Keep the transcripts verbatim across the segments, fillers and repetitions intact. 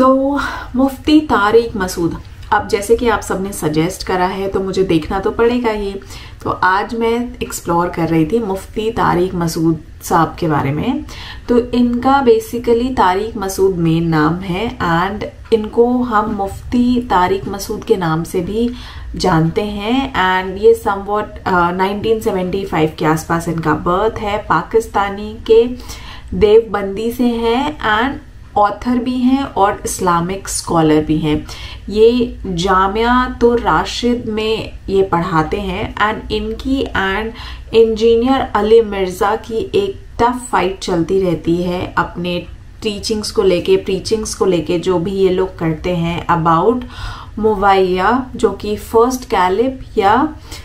तो मुफ्ती तारिक मसूद, अब जैसे कि आप सबने सजेस्ट करा है तो मुझे देखना तो पड़ेगा ही। तो आज मैं एक्सप्लोर कर रही थी मुफ्ती तारिक मसूद साहब के बारे में। तो इनका बेसिकली तारिक मसूद मेन नाम है एंड इनको हम मुफ्ती तारिक मसूद के नाम से भी जानते हैं। एंड ये समवॉट नाइनटीन सेवेंटी फाइव के आसपास इनका बर्थ है। पाकिस्तानी के देवबंदी से हैं एंड ऑथर भी हैं और इस्लामिक स्कॉलर भी हैं। ये जामिया तो राशिद में ये पढ़ाते हैं एंड इनकी एंड इंजीनियर अली मिर्ज़ा की एक टफ फाइट चलती रहती है अपने टीचिंग्स को लेके, प्रीचिंग्स को लेके, जो भी ये लोग करते हैं अबाउट मुवैया, जो कि फर्स्ट कैलिफ या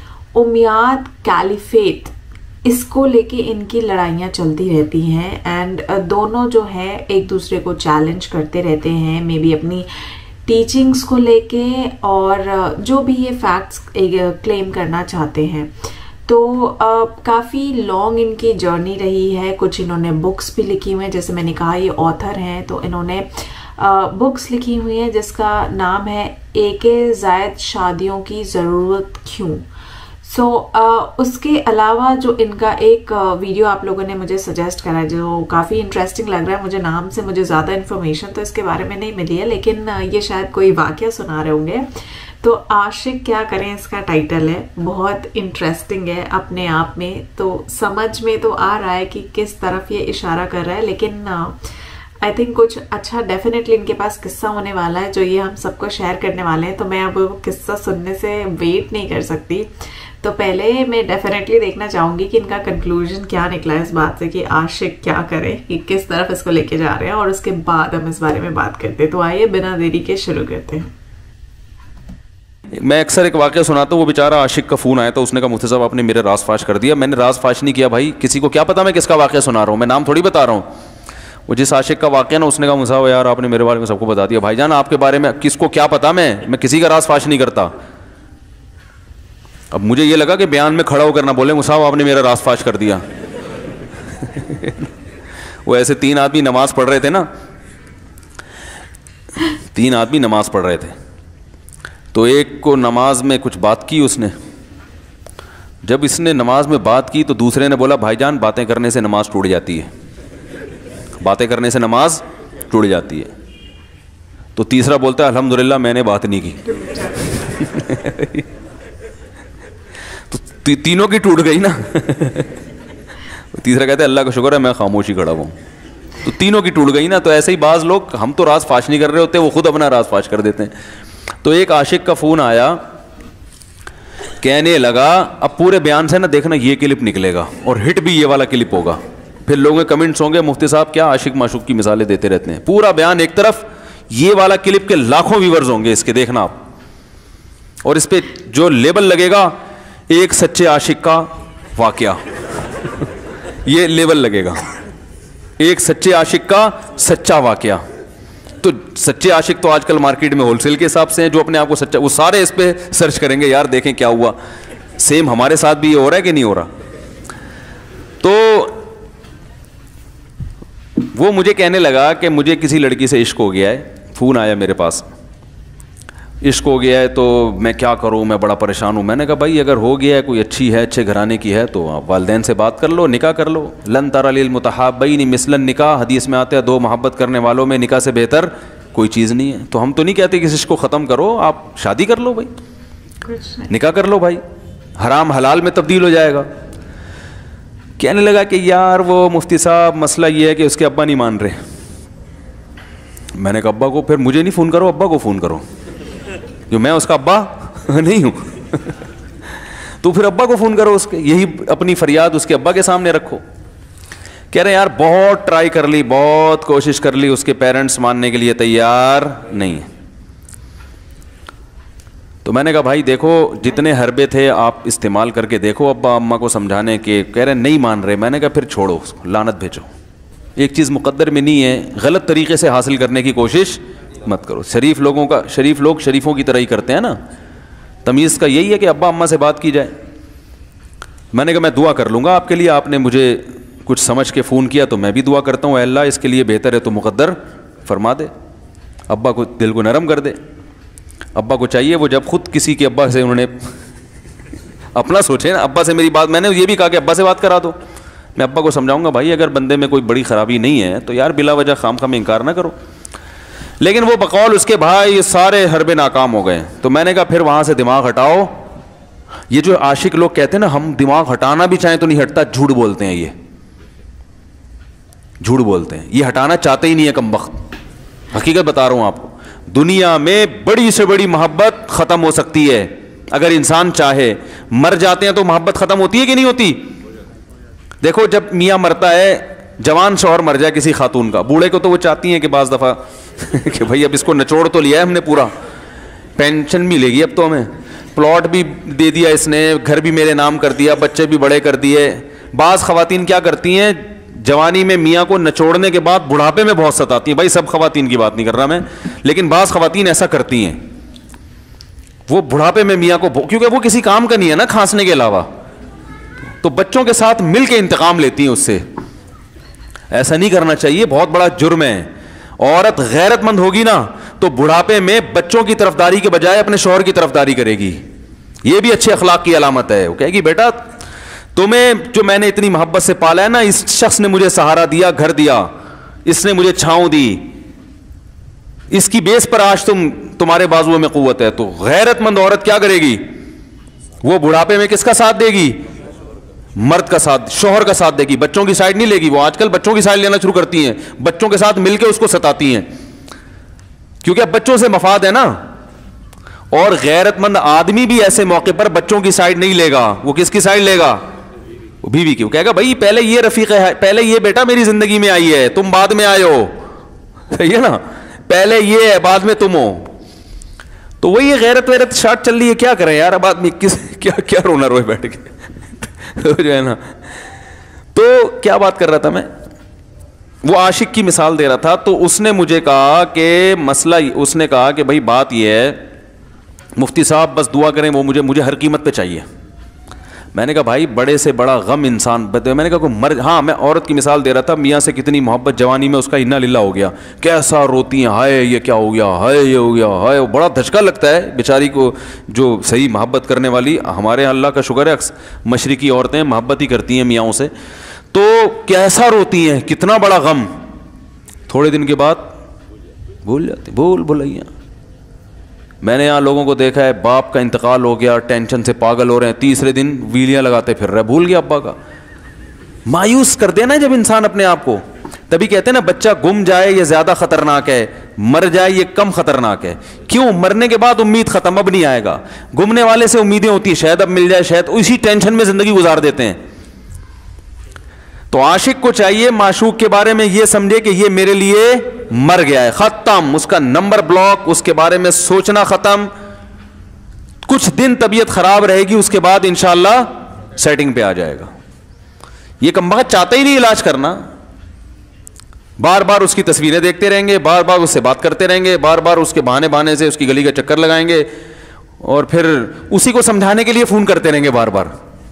उमैयद कैलिफेट, इसको लेके इनकी लड़ाइयाँ चलती रहती हैं। एंड दोनों जो है एक दूसरे को चैलेंज करते रहते हैं, मे बी अपनी टीचिंग्स को लेके और जो भी ये फैक्ट्स क्लेम करना चाहते हैं। तो uh, काफ़ी लॉन्ग इनकी जर्नी रही है। कुछ इन्होंने बुक्स भी लिखी हुई हैं, जैसे मैंने कहा ये ऑथर हैं, तो इन्होंने बुक्स uh, लिखी हुई हैं जिसका नाम है एक ज़ायद शादियों की ज़रूरत क्यों। सो so, uh, उसके अलावा जो इनका एक वीडियो uh, आप लोगों ने मुझे सजेस्ट करा है जो काफ़ी इंटरेस्टिंग लग रहा है। मुझे नाम से मुझे ज़्यादा इन्फॉर्मेशन तो इसके बारे में नहीं मिली है, लेकिन uh, ये शायद कोई वाक़या सुना रहे होंगे। तो आशिक क्या करें इसका टाइटल है, बहुत इंटरेस्टिंग है अपने आप में। तो समझ में तो आ रहा है कि किस तरफ ये इशारा कर रहा है, लेकिन आई uh, थिंक कुछ अच्छा डेफिनेटली इनके पास किस्सा होने वाला है जो ये हम सबको शेयर करने वाले हैं। तो मैं अब वो किस्सा सुनने से वेट नहीं कर सकती। तो पहले मैं डेफिनेटली देखना चाहूंगी कि इनका कंक्लूजन क्या निकला इस बात से कि आशिक क्या करे, कि किस तरफ इसको लेके जा रहे हैं, और उसके बाद हम इस बारे में बात करते हैं। तो आइए बिना देरी के शुरू करते हैं। मैं अक्सर एक वाक़या सुनाता हूँ, वो बेचारा आशिक का फ़ोन आया तो उसने कहा मुफ्ती साहब आपने मेरे राज फाश कर दिया। मैंने राज फाश नहीं किया भाई, किसी को क्या पता मैं किसका वाक़या सुना रहा हूँ, मैं नाम थोड़ी बता रहा हूँ। वो जिस आशिक का वाक़या ना, उसने कहा मुफ्ती साहब यार आपने मेरे बारे में सबको बता दिया। भाईजान आपके बारे में किसको क्या पता, मैं मैं किसी का राज फाश नहीं करता। अब मुझे ये लगा कि बयान में खड़ा होकर ना बोले मुफ्ती साहब आपने मेरा राज फाश कर दिया। वो ऐसे तीन आदमी नमाज पढ़ रहे थे ना, तीन आदमी नमाज पढ़ रहे थे, तो एक को नमाज में कुछ बात की उसने। जब इसने नमाज में बात की तो दूसरे ने बोला भाईजान बातें करने से नमाज टूट जाती है, बातें करने से नमाज टूट जाती है। तो तीसरा बोलता है अल्हम्दुलिल्लाह मैंने बात नहीं की। तो ती, तीनों की टूट गई ना। तीसरा कहता है अल्लाह का शुक्र है मैं खामोशी खड़ा हूँ। तो तीनों की टूट गई ना। तो ऐसे ही बाज लोग, हम तो राज फाश नहीं कर रहे होते, वो खुद अपना राज फाश कर देते हैं। तो एक आशिक का फ़ोन आया, कहने लगा अब पूरे बयान से ना देखना ये क्लिप निकलेगा और हिट भी ये वाला क्लिप होगा। फिर लोगों के कमेंट्स होंगे मुफ्ती साहब क्या आशिक माशूक की मिसालें देते रहते हैं। पूरा बयान एक तरफ, ये वाला क्लिप के लाखों व्यूवर्स होंगे इसके, देखना आप। और इस पे जो लेबल लगेगा एक सच्चे आशिक का वाकया, ये लेबल लगेगा, एक सच्चे आशिक का सच्चा वाकया। तो सच्चे आशिक तो आजकल मार्केट में होलसेल के हिसाब से हैं, जो अपने आप को सच्चा, वो सारे इस पे सर्च करेंगे यार देखें क्या हुआ। सेम हमारे साथ भी ये हो रहा है कि नहीं हो रहा। तो वो मुझे कहने लगा कि मुझे किसी लड़की से इश्क हो गया है, फ़ोन आया मेरे पास, इश्क हो गया है तो मैं क्या करूं, मैं बड़ा परेशान हूं। मैंने कहा भाई अगर हो गया है, कोई अच्छी है, अच्छे घराने की है, तो आप वालिदैन से बात कर लो, निकाह कर लो। लन तरा लिल मुतहाब्बैन मिसलन निकाह, हदीस में आते हैं दो मोहब्बत करने वालों में निकाह से बेहतर कोई चीज़ नहीं है। तो हम तो नहीं कहते कि इस इश्क को ख़त्म करो, आप शादी कर लो भाई, निकाह कर लो भाई, हराम हलाल में तब्दील हो जाएगा। कहने लगा कि यार वो मुफ्ती साहब मसला ये है कि उसके अब्बा नहीं मान रहे। मैंने कहा अब्बा को, फिर मुझे नहीं फ़ोन करो, अब्बा को फ़ोन करो, जो मैं उसका अब्बा नहीं हूं। तो फिर अब्बा को फ़ोन करो उसके, यही अपनी फरियाद उसके अब्बा के सामने रखो। कह रहे यार बहुत ट्राई कर ली, बहुत कोशिश कर ली, उसके पेरेंट्स मानने के लिए तैयार नहीं है। तो मैंने कहा भाई देखो जितने हरबे थे आप इस्तेमाल करके देखो अब्बा अम्मा को समझाने के, कह रहे नहीं मान रहे। मैंने कहा फिर छोड़ो उसको, लानत भेजो। एक चीज़ मुकद्दर में नहीं है, गलत तरीके से हासिल करने की कोशिश मत करो। शरीफ लोगों का, शरीफ लोग शरीफों की तरह ही करते हैं ना। तमीज़ का यही है कि अब्बा अम्मा से बात की जाए। मैंने कहा मैं दुआ कर लूँगा आपके लिए, आपने मुझे कुछ समझ के फ़ोन किया तो मैं भी दुआ करता हूँ, अल्लाह इसके लिए बेहतर है तो मुकद्दर फरमा दे। अब्बा को दिल को नरम कर दे। अब्बा को चाहिए वो जब खुद किसी के अब्बा से उन्होंने अपना सोचे ना, अब्बा से मेरी बात, मैंने ये भी कहा कि अब्बा से बात करा दो। मैं अब्बा को समझाऊंगा भाई अगर बंदे में कोई बड़ी खराबी नहीं है तो यार बिला वजह खाम खाम इनकार ना करो। लेकिन वो बकौल उसके भाई ये सारे हरबे नाकाम हो गए। तो मैंने कहा फिर वहां से दिमाग हटाओ। ये जो आशिक लोग कहते हैं ना हम दिमाग हटाना भी चाहें तो नहीं हटता, झूठ बोलते हैं, ये झूठ बोलते हैं, ये हटाना चाहते ही नहीं है कमबख्त। हकीकत बता रहा हूं आपको, दुनिया में बड़ी से बड़ी मोहब्बत खत्म हो सकती है अगर इंसान चाहे। मर जाते हैं तो मोहब्बत खत्म होती है कि नहीं होती? देखो जब मियां मरता है, जवान शौहर मर जाए किसी खातून का, बूढ़े को तो वो चाहती हैं कि बाज दफा कि भाई अब इसको नचोड़ तो लिया है हमने पूरा, पेंशन मिलेगी अब तो हमें, प्लॉट भी दे दिया इसने, घर भी मेरे नाम कर दिया, बच्चे भी बड़े कर दिए। बाज खवातीन क्या करती हैं, जवानी में मियाँ को नचोड़ने के बाद बुढ़ापे में बहुत सताती हैं। भाई सब खवातीन की बात नहीं कर रहा मैं, लेकिन बाज खवातीन ऐसा करती हैं, वो बुढ़ापे में मियाँ को, क्योंकि वो किसी काम का नहीं है ना खांसने के अलावा, तो बच्चों के साथ मिल के इंतकाम लेती हैं उससे। ऐसा नहीं करना चाहिए, बहुत बड़ा जुर्म है। औरत गैरतमंद होगी ना तो बुढ़ापे में बच्चों की तरफदारी के बजाय अपने शौहर की तरफदारी करेगी। ये भी अच्छे अखलाक की अलामत है। वो कहेगी बेटा तुम्हें जो मैंने इतनी मोहब्बत से पाला है ना, इस शख्स ने मुझे सहारा दिया, घर दिया, इसने मुझे छांव दी, इसकी बेस पर आज तुम तुम्हारे बाजुओं में कुव्वत है। तो गैरतमंद औरत क्या करेगी, वो बुढ़ापे में किसका साथ देगी? मर्द का साथ, शौहर का साथ देगी, बच्चों की साइड नहीं लेगी। वो आजकल बच्चों की साइड लेना शुरू करती हैं, बच्चों के साथ मिलकर उसको सताती हैं, क्योंकि अब बच्चों से मफाद है ना। और गैरतमंद आदमी भी ऐसे मौके पर बच्चों की साइड नहीं लेगा, वो किसकी साइड लेगा? वो बीवी की। वो कहेगा भाई पहले ये रफीक है, पहले ये बेटा मेरी जिंदगी में आई है, तुम बाद में आए हो, सही है ना, पहले ये है बाद में तुम हो। तो वही ये गैरत वैरत शाट चल रही है, क्या करें यार अब आदमी किस क्या क्या रोना रोए बैठ के तो जो है ना। तो क्या बात कर रहा था मैं, वो आशिक की मिसाल दे रहा था। तो उसने मुझे कहा कि मसला, उसने कहा कि भाई बात ये है मुफ्ती साहब बस दुआ करें, वो मुझे मुझे हर कीमत पे चाहिए। मैंने कहा भाई बड़े से बड़ा गम इंसान, मैंने कहा कोई मर, हाँ मैं औरत की मिसाल दे रहा था, मियाँ से कितनी मोहब्बत जवानी में उसका इन्ना लिल्ला हो गया, कैसा रोती हैं, हाय ये क्या हो गया, हाय ये हो गया, हाय, बड़ा धचका लगता है बेचारी को। जो सही मोहब्बत करने वाली, हमारे अल्लाह का शुक्र है मशरिकी औरतें मोहब्बत ही करती हैं मियाँओं से, तो कैसा रोती हैं, कितना बड़ा गम। थोड़े दिन के बाद भूल जाती, भूल भुलैया। मैंने यहाँ लोगों को देखा है, बाप का इंतकाल हो गया, टेंशन से पागल हो रहे हैं, तीसरे दिन वीलियाँ लगाते फिर रहे, भूल गया अब्बा का। मायूस कर देना जब इंसान अपने आप को। तभी कहते हैं ना बच्चा गुम जाए ये ज्यादा खतरनाक है, मर जाए ये कम खतरनाक है। क्यों? मरने के बाद उम्मीद खत्म, अब नहीं आएगा। गुमने वाले से उम्मीदें होती है, शायद अब मिल जाए, शायद, उसी टेंशन में जिंदगी गुजार देते हैं। तो आशिक को चाहिए माशूक के बारे में ये समझे कि ये मेरे लिए मर गया है, खत्म, उसका नंबर ब्लॉक, उसके बारे में सोचना खत्म। कुछ दिन तबीयत खराब रहेगी, उसके बाद इंशाअल्लाह सेटिंग पे आ जाएगा। ये कमबख्त चाहता ही नहीं इलाज करना, बार बार उसकी तस्वीरें देखते रहेंगे, बार बार उससे बात करते रहेंगे, बार बार उसके बहाने बहाने से उसकी गली का चक्कर लगाएंगे, और फिर उसी को समझाने के लिए फोन करते रहेंगे बार बार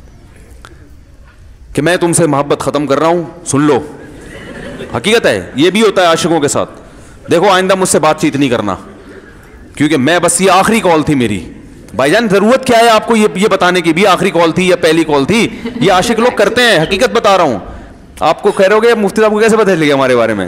कि मैं तुमसे मोहब्बत खत्म कर रहा हूं, सुन लो। हकीकत है, ये भी होता है आशिकों के साथ। देखो आइंदा मुझसे बातचीत नहीं करना, क्योंकि मैं बस, ये आखिरी कॉल थी मेरी। भाईजान जरूरत क्या है आपको ये ये बताने की भी आखिरी कॉल थी या पहली कॉल थी? ये आशिक लोग करते हैं, हकीकत बता रहा हूं। आपको कह रहे हो मुफ्ती साहब को कैसे पता चलेगा हमारे बारे में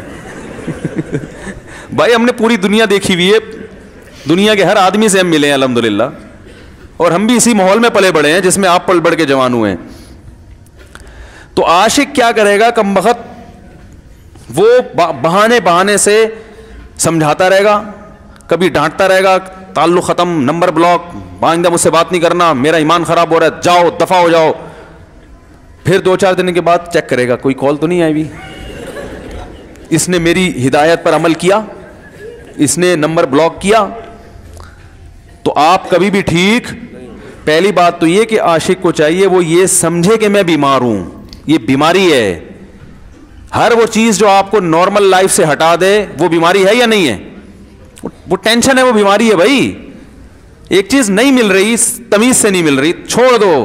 भाई हमने पूरी दुनिया देखी हुई है, दुनिया के हर आदमी से हम मिले हैं अल्हम्दुलिल्लाह, और हम भी इसी माहौल में पले बड़े हैं जिसमें आप पल बढ़ के जवान हुए हैं। तो आशिक क्या करेगा कमबख्त, वो बहाने बहाने से समझाता रहेगा, कभी डांटता रहेगा, ताल्लुक खत्म, नंबर ब्लॉक, आइंदा मुझसे बात नहीं करना, मेरा ईमान खराब हो रहा है, जाओ दफा हो जाओ। फिर दो चार दिन के बाद चेक करेगा कोई कॉल तो नहीं आई भी, इसने मेरी हिदायत पर अमल किया, इसने नंबर ब्लॉक किया। तो आप कभी भी ठीक, पहली बात तो ये कि आशिक को चाहिए वो ये समझे कि मैं बीमार हूं, ये बीमारी है। हर वो चीज जो आपको नॉर्मल लाइफ से हटा दे वो बीमारी है या नहीं है? वो टेंशन है, वो बीमारी है भाई। एक चीज नहीं मिल रही, तमीज से नहीं मिल रही, छोड़ दो,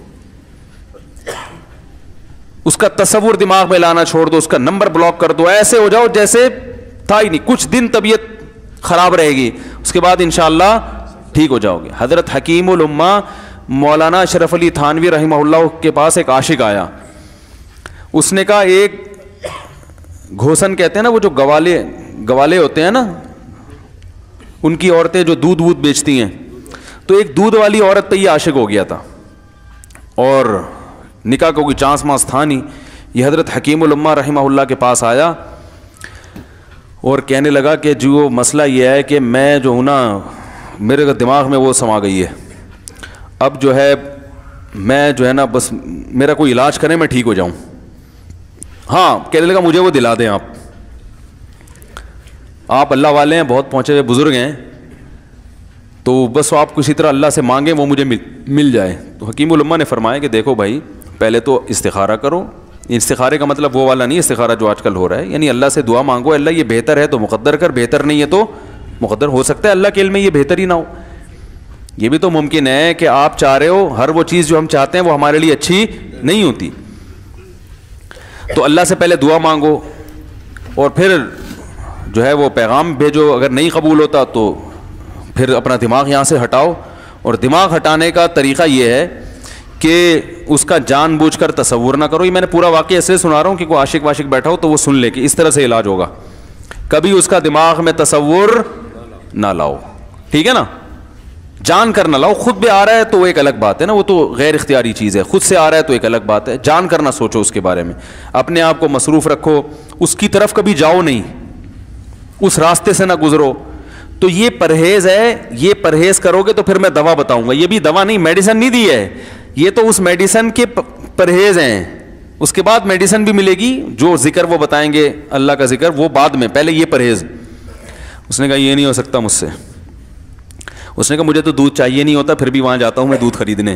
उसका तस्वुर दिमाग में लाना छोड़ दो, उसका नंबर ब्लॉक कर दो, ऐसे हो जाओ जैसे था ही नहीं। कुछ दिन तबीयत ख़राब रहेगी, उसके बाद इंशाअल्लाह ठीक हो जाओगे। हज़रत हकीमुल उम्मा मौलाना अशरफ अली थानवी रहमहुल्लाह के पास एक आशिक आया। उसने कहा, एक घोसन कहते हैं ना, वो जो गवाले गवाले होते हैं ना, उनकी औरतें जो दूध वूध बेचती हैं, तो एक दूध वाली औरत पे ये आशिक हो गया था और निकाह का कोई चांस मांस था नहीं। ये हज़रत हकीमुल उम्मा रहमहुल्लाह के पास आया और कहने लगा कि जो मसला ये है कि मैं जो हूँ ना, मेरे दिमाग में वो समा गई है, अब जो है मैं जो है ना बस मेरा कोई इलाज करें, मैं ठीक हो जाऊँ। हाँ, कहने लगा मुझे वो दिला दें आप आप अल्लाह वाले हैं, बहुत पहुँचे हुए बुज़ुर्ग हैं, तो बस आप किसी तरह अल्लाह से मांगें वो मुझे मिल मिल जाए। तो हकीमुल उम्मा ने फरमाया कि देखो भाई, पहले तो इस्तिखारा करो। इस्तिखारे का मतलब वो वाला नहीं इस्तिखारा जो आजकल हो रहा है, यानी अल्लाह से दुआ मांगो, अल्लाह ये बेहतर है तो मुक़द्दर कर, बेहतर नहीं है तो मुक़द्दर। हो सकता है अल्लाह के इल्म में ये बेहतर ही ना हो, ये भी तो मुमकिन है कि आप चाह रहे हो हर वो चीज़ जो हम चाहते हैं वो हमारे लिए अच्छी नहीं होती। तो अल्लाह से पहले दुआ मांगो और फिर जो है वो पैगाम भेजो। अगर नहीं कबूल होता तो फिर अपना दिमाग यहाँ से हटाओ। और दिमाग हटाने का तरीक़ा ये है कि उसका जानबूझकर तसव्वुर ना करो। ये मैंने पूरा वाक़या ऐसे सुना रहा हूँ कि कोई आशिक वाशिक बैठा हो तो वो सुन ले कि इस तरह से इलाज होगा। कभी उसका दिमाग में तसव्वुर ना लाओ, ठीक है ना, जान कर ना लाओ। खुद भी आ रहा है तो वो एक अलग बात है ना, वो तो गैर इख्तियारी चीज़ है। खुद से आ रहा है तो एक अलग बात है, जान कर ना सोचो उसके बारे में, अपने आप को मसरूफ़ रखो, उसकी तरफ कभी जाओ नहीं, उस रास्ते से ना गुजरो। तो ये परहेज़ है, ये परहेज़ करोगे तो फिर मैं दवा बताऊंगा। ये भी दवा नहीं, मेडिसिन नहीं दी है, ये तो उस मेडिसिन के परहेज़ हैं। उसके बाद मेडिसिन भी मिलेगी, जो जिक्र वो बताएंगे अल्लाह का जिक्र वो बाद में, पहले ये परहेज़। उसने कहा ये नहीं हो सकता मुझसे। उसने कहा मुझे तो दूध चाहिए नहीं होता, फिर भी वहाँ जाता हूँ मैं दूध खरीदने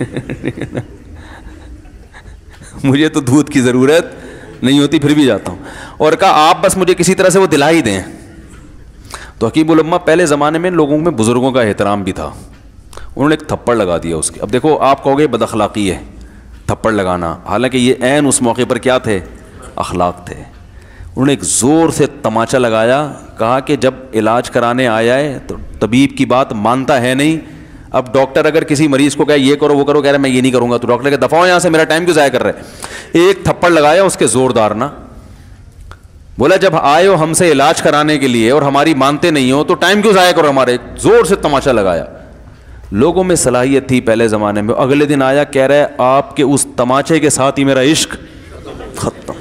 मुझे तो दूध की ज़रूरत नहीं होती, फिर भी जाता हूँ। और कहा आप बस मुझे किसी तरह से वो दिला ही दें। तो हकीमुल उम्मा, पहले ज़माने में लोगों में बुज़ुर्गों का एहतराम भी था, उन्होंने एक थप्पड़ लगा दिया उसके। अब देखो, आप कहोगे बदअखलाक़ी है थप्पड़ लगाना, हालांकि ये ऐन उस मौके पर क्या थे, अखलाक थे। उन्होंने एक ज़ोर से तमाचा लगाया, कहा कि जब इलाज कराने आया है तो तबीब की बात मानता है नहीं। अब डॉक्टर अगर किसी मरीज़ को कहे ये करो वो करो, कह रहे मैं ये नहीं करूँगा, तो डॉक्टर कहे दफ़ा हो यहाँ से, मेरा टाइम क्यों ज़ाया कर रहे। एक थप्पड़ लगाया उसके ज़ोरदार ना, बोला जब आए हो हमसे इलाज कराने के लिए और हमारी मानते नहीं हो तो टाइम क्यों ज़ाया करो हमारे। ज़ोर से तमाचा लगाया। लोगों में सलाहियत थी पहले ज़माने में। अगले दिन आया, कह रहा है आपके उस तमाचे के साथ ही मेरा इश्क खत्म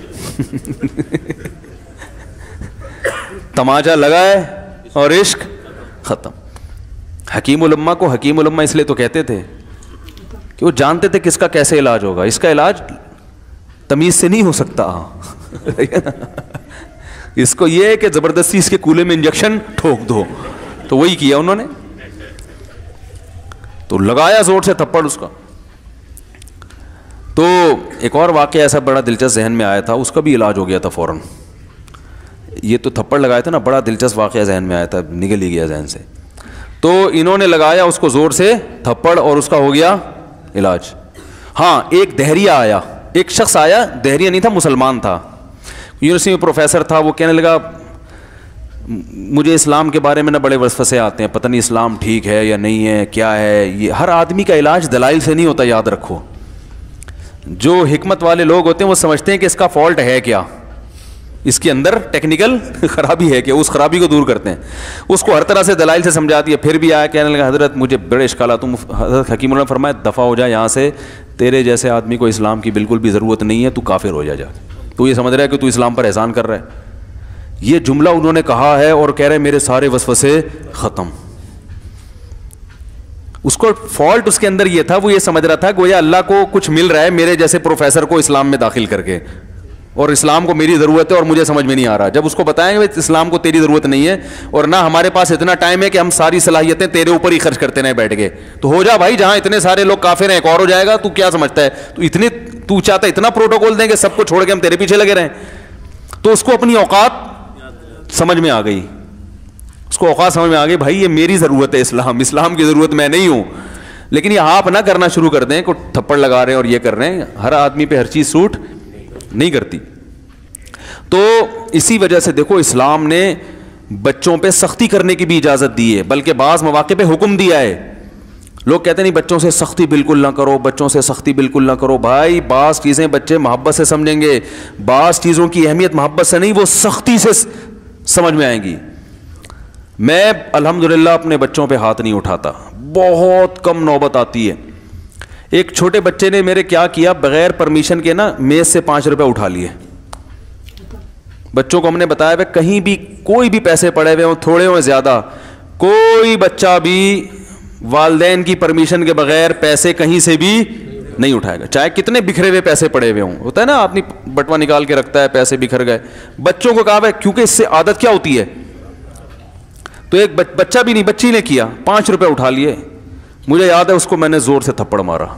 तमाचा लगा है और इश्क खत्म। हकीमुल उम्मा को हकीमुल उम्मा इसलिए तो कहते थे कि वो जानते थे किसका कैसे इलाज होगा। इसका इलाज तमीज़ से नहीं हो सकता इसको ये है कि ज़बरदस्ती इसके कूले में इंजेक्शन ठोक दो, तो वही किया उन्होंने। तो लगाया जोर से थप्पड़ उसका। तो एक और वाक़या ऐसा बड़ा दिलचस्प जहन में आया था, उसका भी इलाज हो गया था फ़ौरन। ये तो थप्पड़ लगाया था ना, बड़ा दिलचस्प वाक़या जहन में आया था, निकल ही गया जहन से। तो इन्होंने लगाया उसको ज़ोर से थप्पड़ और उसका हो गया इलाज। हाँ, एक दहरिया आया, एक शख्स आया, दहरिया नहीं था, मुसलमान था, यूनिवर्सिटी में प्रोफेसर था। वो कहने लगा मुझे इस्लाम के बारे में ना बड़े वसवसे आते हैं, पता नहीं इस्लाम ठीक है या नहीं है, क्या है ये। हर आदमी का इलाज दलाइल से नहीं होता, याद रखो। जो हिकमत वाले लोग होते हैं वो समझते हैं कि इसका फॉल्ट है क्या, इसके अंदर टेक्निकल खराबी है क्या, उस खराबी को दूर करते हैं। उसको हर तरह से दलाइल से समझा दिया, फिर भी आया, कहने लगा हज़रत मुझे बड़े इश्काल, तुम हज़रत हकीमुल ने फरमाया दफ़ा हो जाए यहाँ से, तेरे जैसे आदमी को इस्लाम की बिल्कुल भी ज़रूरत नहीं है, तू काफिर हो जा जा। तू ये समझ रहा है कि तू इस्लाम पर एहसान कर रहा है। ये जुमला उन्होंने कहा है और कह रहे मेरे सारे वसवसे ख़त्म। उसको फॉल्ट उसके अंदर ये था, वो ये समझ रहा था कि गोया अल्लाह को कुछ मिल रहा है मेरे जैसे प्रोफेसर को इस्लाम में दाखिल करके, और इस्लाम को मेरी ज़रूरत है और मुझे समझ में नहीं आ रहा। जब उसको बताएंगे भाई इस्लाम को तेरी ज़रूरत नहीं है और ना हमारे पास इतना टाइम है कि हम सारी सलाहियतें तेरे ऊपर ही खर्च करते रहे बैठ के, तो हो जा भाई, जहाँ इतने सारे लोग काफिर हैं एक और हो जाएगा। तू क्या समझता है, तू इतने तू चाहता है इतना प्रोटोकॉल दें कि सबको छोड़ के हम तेरे पीछे लगे रहें। तो उसको अपनी औकात समझ में आ गई, उसको औकात समझ में आ गई, भाई ये मेरी ज़रूरत है इस्लाम, इस्लाम की ज़रूरत मैं नहीं हूँ। लेकिन ये आप ना करना शुरू कर दें, को थप्पड़ लगा रहे हैं और ये कर रहे हैं, हर आदमी पे हर चीज़ सूट नहीं करती। तो इसी वजह से देखो इस्लाम ने बच्चों पे सख्ती करने की भी इजाज़त दी है, बल्कि बाज़ मौक़े पे हुक्म दिया है। लोग कहते नहीं बच्चों से सख्ती बिल्कुल ना करो, बच्चों से सख्ती बिल्कुल ना करो। भाई बाज़ चीज़ें बच्चे मोहब्बत से समझेंगे, बाज़ चीज़ों की अहमियत मोहब्बत से नहीं, वो सख्ती से समझ में आएंगी। मैं अल्हम्दुलिल्लाह अपने बच्चों पे हाथ नहीं उठाता, बहुत कम नौबत आती है। एक छोटे बच्चे ने मेरे क्या किया, बगैर परमिशन के ना मेज़ से पाँच रुपये उठा लिए। बच्चों को हमने बताया भाई कहीं भी कोई भी पैसे पड़े हुए हों, थोड़े हों ज़्यादा, कोई बच्चा भी वालिदैन की परमिशन के बगैर पैसे कहीं से भी नहीं उठाएगा, चाहे कितने बिखरे हुए पैसे पड़े हुए हों। होता है ना आदमी बटवा निकाल के रखता है, पैसे बिखर गए। बच्चों को कहा भाई, क्योंकि इससे आदत क्या होती है। तो एक बच्चा भी नहीं, बच्ची ने किया, पाँच रुपये उठा लिए। मुझे याद है उसको मैंने ज़ोर से थप्पड़ मारा।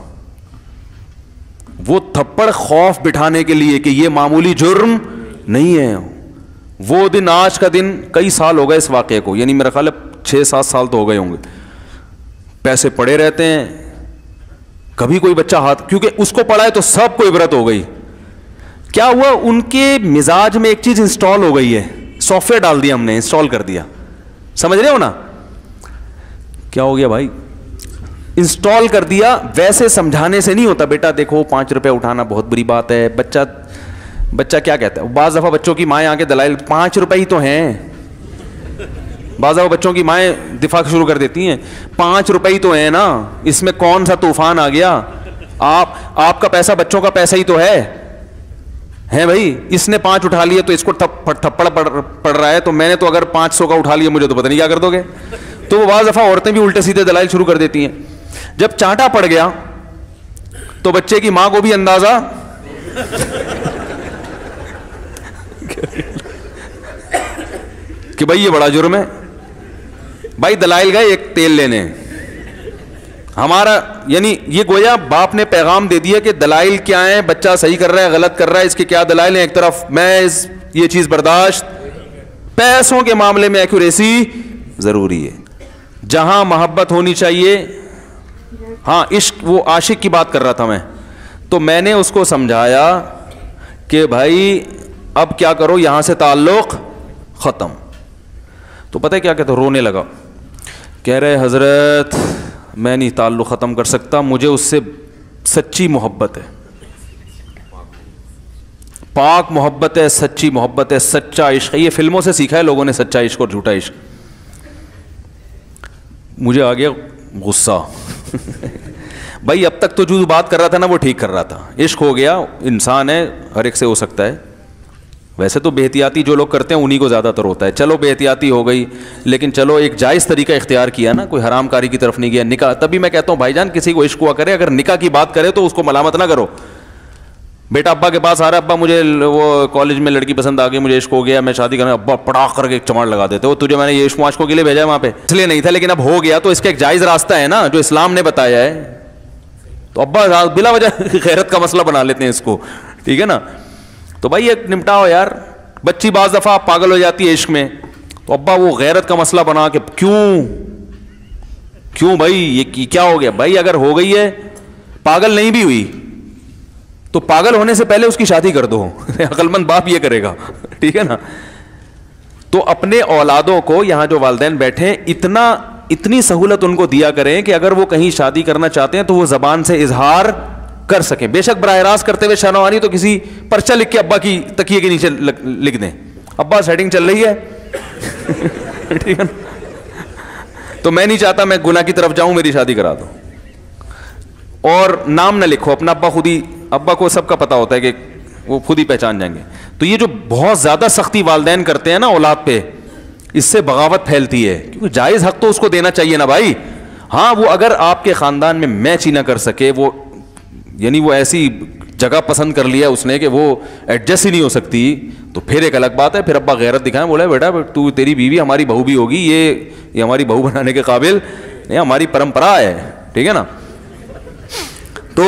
वो थप्पड़ खौफ बिठाने के लिए कि ये मामूली जुर्म नहीं है। वो दिन, आज का दिन, कई साल हो गए इस वाक़े को, यानी मेरा ख्याल है छः सात साल तो हो गए होंगे। पैसे पड़े रहते हैं, कभी कोई बच्चा हाथ, क्योंकि उसको पड़ा है तो सबको इबरत हो गई। क्या हुआ, उनके मिजाज में एक चीज़ इंस्टॉल हो गई है, सॉफ्टवेयर डाल दिया हमने, इंस्टॉल कर दिया। समझ रहे हो ना क्या हो गया भाई, इंस्टॉल कर दिया। वैसे समझाने से नहीं होता, बेटा देखो पाँच रुपये उठाना बहुत बुरी बात है। बच्चा बच्चा क्या कहता है, बाज़ दफ़ा बच्चों की माएँ आके दलाइल, पाँच रुपये ही तो हैं। बाज़ दफ़ा बच्चों की माएँ दिफा शुरू कर देती हैं, पाँच रुपये ही तो हैं ना, इसमें कौन सा तूफान आ गया। आप आपका पैसा बच्चों का पैसा ही तो है हैं भाई। इसने पाँच उठा लिए तो इसको थप्पड़ थप्पड़ पड़, पड़ रहा है, तो मैंने तो अगर पाँच सौ का उठा लिया, मुझे तो पता नहीं क्या कर दोगे। तो वो बाज़ दफ़ा औरतें भी उल्टे सीधे दलाइल शुरू कर देती हैं। जब चांटा पड़ गया तो बच्चे की माँ को भी अंदाज़ा कि भाई ये बड़ा जुर्म है। भाई दलाइल गए एक तेल लेने, हमारा यानी ये गोया बाप ने पैगाम दे दिया कि दलाइल क्या है, बच्चा सही कर रहा है गलत कर रहा है, इसके क्या दलाइल हैं। एक तरफ मैं इस ये चीज़ बर्दाश्त, पैसों के मामले में एक्यूरेसी ज़रूरी है, जहां मोहब्बत होनी चाहिए। हाँ इश्क, वो आशिक की बात कर रहा था मैं, तो मैंने उसको समझाया कि भाई अब क्या करो, यहां से ताल्लुक़ ख़त्म। तो पता है क्या कहता, रोने लगा, कह रहे हज़रत मैं नहीं ताल्लुक़ ख़त्म कर सकता, मुझे उससे सच्ची मोहब्बत है, पाक मोहब्बत है, सच्ची मोहब्बत है, सच्चा इश्क है। ये फिल्मों से सीखा है लोगों ने, सच्चा इश्क और झूठा इश्क। मुझे आ गया गुस्सा भाई अब तक तो जो बात कर रहा था ना वो ठीक कर रहा था, इश्क हो गया, इंसान है, हर एक से हो सकता है। वैसे तो बेहतियाती जो लोग करते हैं उन्हीं को ज़्यादातर होता है, चलो बेहतियाती हो गई, लेकिन चलो एक जायज़ तरीका इख्तियार किया ना, कोई हरामकारी की तरफ नहीं गया। निकाह, तभी मैं कहता हूँ भाईजान किसी को इश्क हुआ करे, अगर निकाह की बात करे तो उसको मलामत ना करो। बेटा अब्बा के पास आ रहा है, अब्बा मुझे वो कॉलेज में लड़की पसंद आ गई, मुझे इश्क हो गया, मैं शादी करना, अब्बा पड़ाख करके एक चमाड़ लगा देते हो, तुझे मैंने ये इश्क माश्कों के लिए भेजा है वहाँ पे, इसलिए नहीं था, लेकिन अब हो गया तो इसका एक जायज़ रास्ता है ना जो इस्लाम ने बताया है। तो अब्बा बिला वजह गैरत का मसला बना लेते हैं इसको, ठीक है ना। तो भाई एक निपटाओ यार। बच्ची बाज़ दफ़ा पागल हो जाती है इश्क में, तो अब्बा वो गैरत का मसला बना के, क्यों क्यों भाई ये क्या हो गया। भाई अगर हो गई है, पागल नहीं भी हुई तो पागल होने से पहले उसकी शादी कर दो अक्लमंद बाप ये करेगा, ठीक है ना। तो अपने औलादों को, यहाँ जो वालिदैन बैठे हैं, इतना इतनी सहूलत उनको दिया करें कि अगर वो कहीं शादी करना चाहते हैं तो वो ज़बान से इजहार कर सकें। बेशक बराह रास्त करते हुए शर्म आ रही तो किसी पर्चा लिख के अब्बा की तकिए के नीचे लिख दें, अब्बा सेटिंग चल रही है ठीक है ना। तो मैं नहीं चाहता मैं गुनाह की तरफ जाऊं, मेरी शादी करा दो। और नाम ना लिखो अपना, अब्बा खुद ही, अब्बा को सबका पता होता है कि वो खुद ही पहचान जाएंगे। तो ये जो बहुत ज़्यादा सख्ती वालिदैन करते हैं ना औलाद पे, इससे बगावत फैलती है, क्योंकि जायज़ हक तो उसको देना चाहिए ना भाई। हाँ वो अगर आपके ख़ानदान में मैच ही ना कर सके, वो यानी वो ऐसी जगह पसंद कर लिया उसने कि वो एडजस्ट ही नहीं हो सकती, तो फिर एक अलग बात है। फिर अब्बा गैरत दिखाएं, बोले बेटा तू, तेरी बीवी हमारी बहू भी होगी, ये ये हमारी बहू बनाने के काबिल, ये हमारी परंपरा है, ठीक है ना। तो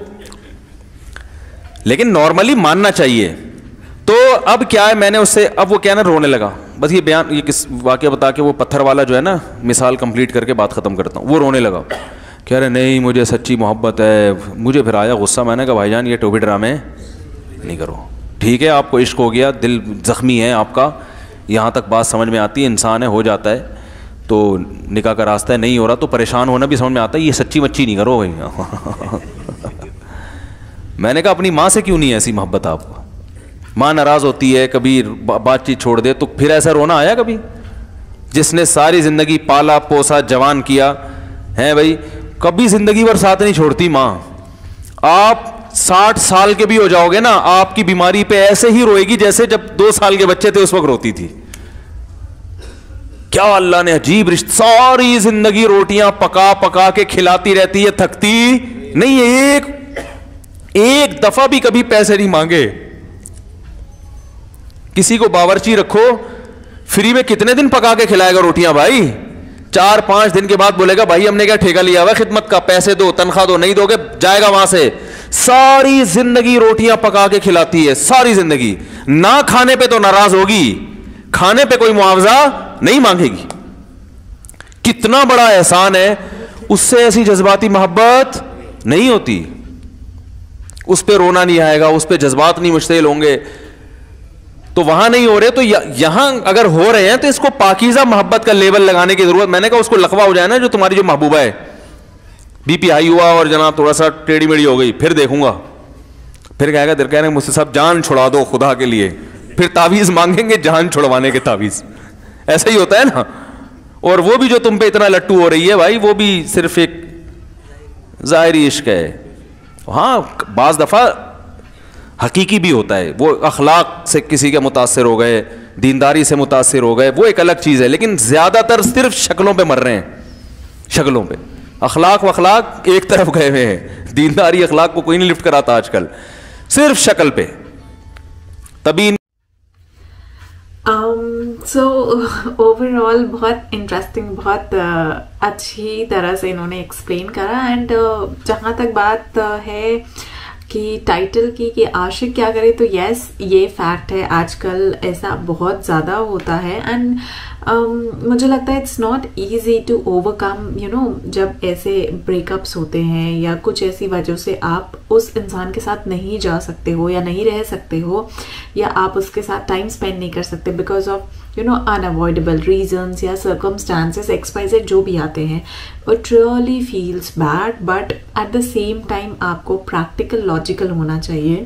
लेकिन नॉर्मली मानना चाहिए। तो अब क्या है, मैंने उससे, अब वो क्या ना रोने लगा, बस ये बयान, ये किस वाक़या बता के वो पत्थर वाला जो है ना मिसाल कंप्लीट करके बात ख़त्म करता हूँ। वो रोने लगा, कह रहे नहीं मुझे सच्ची मोहब्बत है। मुझे फिर आया गुस्सा, मैंने कहा भाईजान ये टोपी ड्रामे नहीं करो, ठीक है आपको इश्क हो गया, दिल ज़ख्मी है आपका, यहाँ तक बात समझ में आती है, इंसान है, हो जाता है तो निकाह का रास्ता है, नहीं हो रहा तो परेशान होना भी समझ में आता है, ये सच्ची मच्छी नहीं करो भाई। मैंने कहा अपनी माँ से क्यों नहीं ऐसी मोहब्बत आपको? माँ नाराज़ होती है, कभी बातचीत छोड़ दे, तो फिर ऐसा रोना आया कभी? जिसने सारी ज़िंदगी पाला पोसा जवान किया है भाई, कभी ज़िंदगी भर साथ नहीं छोड़ती माँ। आप साठ साल के भी हो जाओगे ना, आपकी बीमारी पे ऐसे ही रोएगी जैसे जब दो साल के बच्चे थे उस वक्त रोती थी। क्या अल्लाह ने अजीब रिश्ता, सारी जिंदगी रोटियां पका पका के खिलाती रहती है, थकती नहीं है, एक एक दफा भी कभी पैसे नहीं मांगे। किसी को बावर्ची रखो, फ्री में कितने दिन पका के खिलाएगा रोटियां भाई? चार पांच दिन के बाद बोलेगा भाई हमने क्या ठेका लिया हुआ खिदमत का, पैसे दो, तनख्वाह दो, नहीं दोगे जाएगा वहां से। सारी जिंदगी रोटियां पका के खिलाती है, सारी जिंदगी। ना खाने पे तो नाराज होगी, खाने पे कोई मुआवजा नहीं मांगेगी। कितना बड़ा एहसान है, उससे ऐसी जज्बाती मोहब्बत नहीं होती। उस पे रोना नहीं आएगा, उस पे जज्बात नहीं मुश्तिल होंगे। तो वहां नहीं हो रहे तो यहां अगर हो रहे हैं तो इसको पाकीज़ा मोहब्बत का लेवल लगाने की जरूरत। मैंने कहा उसको लकवा हो जाए ना, जो तुम्हारी जो महबूबा है, बीपी हाई हुआ और जनाब थोड़ा सा टेढ़ी मेढ़ी हो गई, फिर देखूंगा, फिर कहेगा दिल कह रहे मुझसे सब जान छुड़ा दो खुदा के लिए, फिर तावीज़ मांगेंगे जान छुड़वाने के तावीज़। ऐसा ही होता है ना। और वो भी जो तुम पे इतना लट्टू हो रही है भाई, वो भी सिर्फ एक ज़ाहिरी इश्क है। हाँ, बाज़ दफ़ा हकीकी भी होता है, वो अखलाक से किसी के मुतासिर हो गए, दीनदारी से मुतासिर हो गए, वो एक अलग चीज़ है। लेकिन ज़्यादातर सिर्फ शक्लों पे मर रहे हैं, शक्लों पे। अखलाक वखलाक एक तरफ गए हुए हैं, दीनदारी अखलाक को कोई नहीं लिफ्ट कराता आजकल, सिर्फ शक्ल पे। तभी सो ओवरऑल बहुत इंटरेस्टिंग, बहुत uh, अच्छी तरह से इन्होंने एक्सप्लेन करा। एंड uh, जहाँ तक बात uh, है कि टाइटल की कि आशिक क्या करे, तो यस ये फैक्ट है, आजकल ऐसा बहुत ज़्यादा होता है। एंड um, मुझे लगता है it's not easy to overcome, you know, जब ऐसे ब्रेकअप्स होते हैं या कुछ ऐसी वजह से आप उस इंसान के साथ नहीं जा सकते हो या नहीं रह सकते हो या आप उसके साथ टाइम स्पेंड नहीं कर सकते because of you know unavoidable reasons या सर्कमस्टांसेस एक्स वाई जेड जो भी आते हैं। It really feels bad, but at the same time आपको प्रैक्टिकल लॉजिकल होना चाहिए।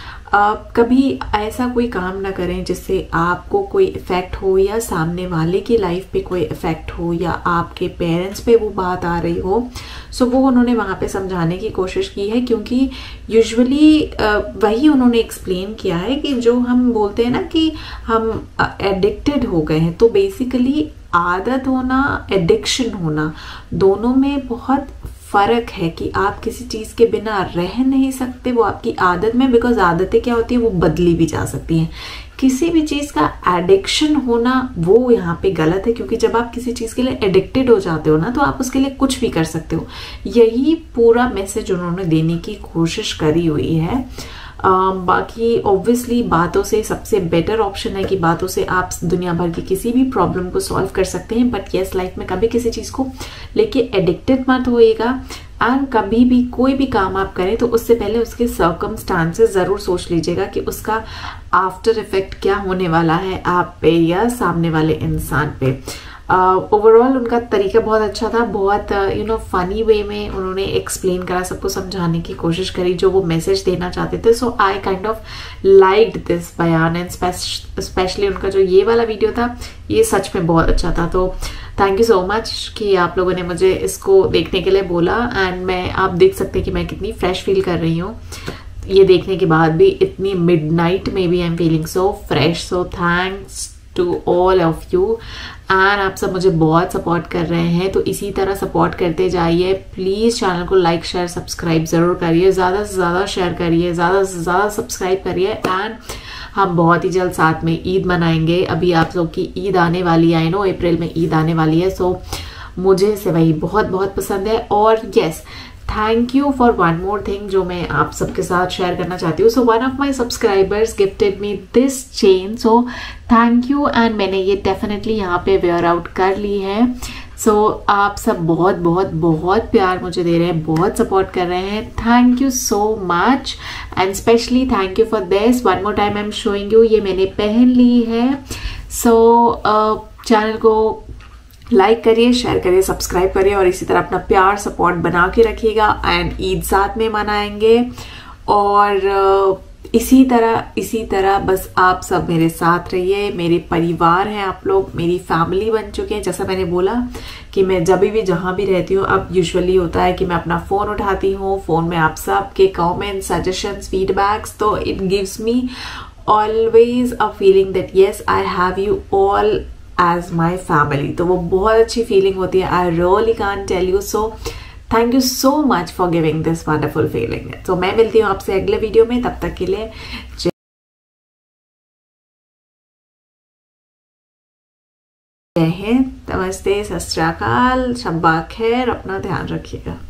आप कभी ऐसा कोई काम ना करें जिससे आपको कोई इफ़ेक्ट हो या सामने वाले की लाइफ पे कोई इफ़ेक्ट हो या आपके पेरेंट्स पे वो बात आ रही हो। सो so, वो उन्होंने वहाँ पे समझाने की कोशिश की है, क्योंकि यूजुअली वही उन्होंने एक्सप्लेन किया है कि जो हम बोलते हैं ना कि हम एडिक्टेड हो गए हैं, तो बेसिकली आदत होना, एडिक्शन होना, दोनों में बहुत फ़र्क है कि आप किसी चीज़ के बिना रह नहीं सकते, वो आपकी आदत में, बिकॉज आदतें क्या होती है वो बदली भी जा सकती हैं। किसी भी चीज़ का एडिक्शन होना वो यहाँ पे गलत है, क्योंकि जब आप किसी चीज़ के लिए एडिक्टेड हो जाते हो ना तो आप उसके लिए कुछ भी कर सकते हो। यही पूरा मैसेज उन्होंने देने की कोशिश करी हुई है। Uh, बाकी ऑब्वियसली बातों से सबसे बेटर ऑप्शन है कि बातों से आप दुनिया भर की किसी भी प्रॉब्लम को सॉल्व कर सकते हैं, बट यस लाइफ में कभी किसी चीज़ को लेके एडिक्टेड मत होइएगा। एंड कभी भी कोई भी काम आप करें तो उससे पहले उसके सर्कमस्टांसेस ज़रूर सोच लीजिएगा कि उसका आफ्टर इफेक्ट क्या होने वाला है आप पे या सामने वाले इंसान पे। ओवरऑल uh, उनका तरीका बहुत अच्छा था, बहुत यू नो फनी वे में उन्होंने एक्सप्लेन करा, सबको समझाने की कोशिश करी जो वो मैसेज देना चाहते थे। So I kind of liked this बयान, एंड स्पेशली उनका जो ये वाला वीडियो था ये सच में बहुत अच्छा था। तो थैंक यू सो मच कि आप लोगों ने मुझे इसको देखने के लिए बोला। एंड मैं आप देख सकते हैं कि मैं कितनी फ्रेश फील कर रही हूँ ये देखने के बाद भी, इतनी मिडनाइट में भी I am feeling so fresh. So thanks to all of you. And आप सब मुझे बहुत सपोर्ट कर रहे हैं, तो इसी तरह सपोर्ट करते जाइए। प्लीज़ चैनल को लाइक शेयर सब्सक्राइब ज़रूर करिए, ज़्यादा से ज़्यादा शेयर करिए, ज़्यादा से ज़्यादा सब्सक्राइब करिए। एंड हम बहुत ही जल्द साथ में ईद मनाएंगे। अभी आप लोग की ईद आने वाली है, नो अप्रैल में ईद आने वाली है। सो मुझे सेवई बहुत बहुत पसंद है। और yes, thank you for one more thing जो मैं आप सबके साथ शेयर करना चाहती हूँ। So one of my subscribers gifted me this chain, so thank you. And मैंने ये डेफिनेटली यहाँ पे वेयर आउट कर ली है। सो so, आप सब बहुत बहुत बहुत प्यार मुझे दे रहे हैं, बहुत सपोर्ट कर रहे हैं. Thank you so much and specially thank you for this. One more time I am showing you, ये मैंने पहन ली है. सो so, चैनल uh, को लाइक करिए, शेयर करिए, सब्सक्राइब करिए और इसी तरह अपना प्यार सपोर्ट बना के रखिएगा. एंड ईद साथ में मनाएंगे और इसी तरह इसी तरह बस आप सब मेरे साथ रहिए. मेरे परिवार हैं आप लोग, मेरी फैमिली बन चुके हैं. जैसा मैंने बोला कि मैं जब भी जहाँ भी रहती हूँ, अब यूजुअली होता है कि मैं अपना फ़ोन उठाती हूँ, फ़ोन में आप सब के कमेंट्स, सजेशंस, फीडबैक्स, तो it gives me always a feeling that yes I have you all as my family. तो वो बहुत अच्छी फीलिंग होती है. I really can't tell you. So thank you so much for giving this wonderful feeling. तो मैं मिलती हूँ आपसे अगले वीडियो में. तब तक के लिए जय हिंद, नमस्ते, सत श्री अकाल, शब्बा खैर. अपना ध्यान रखिएगा.